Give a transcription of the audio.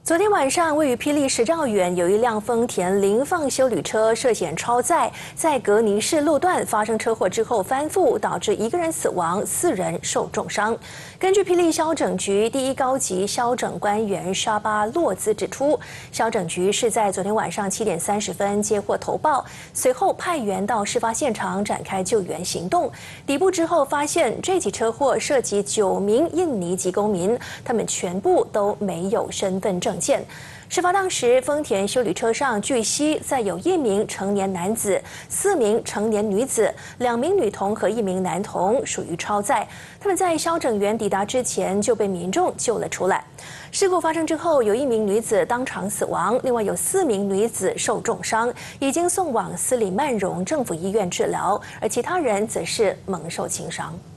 昨天晚上，位于霹雳10兆远有一辆丰田凌放休旅车涉嫌超载，在格尼市路段发生车祸之后翻覆，导致1个人死亡，4人受重伤。根据霹雳消整局第1高级消整官员沙巴洛兹指出，消整局是在昨天晚上7点30分接获投报，随后派员到事发现场展开救援行动。抵埗之后发现，这起车祸涉及9名印尼籍公民，他们全部都没有身份证。事发当时，丰田休旅车上据悉载有1名成年男子、4名成年女子、2名女童和1名男童，属于超载。他们在消整员抵达之前就被民众救了出来。事故发生之后，有1名女子当场死亡，另外有4名女子受重伤，已经送往斯里曼荣政府医院治疗，而其他人则是蒙受轻伤。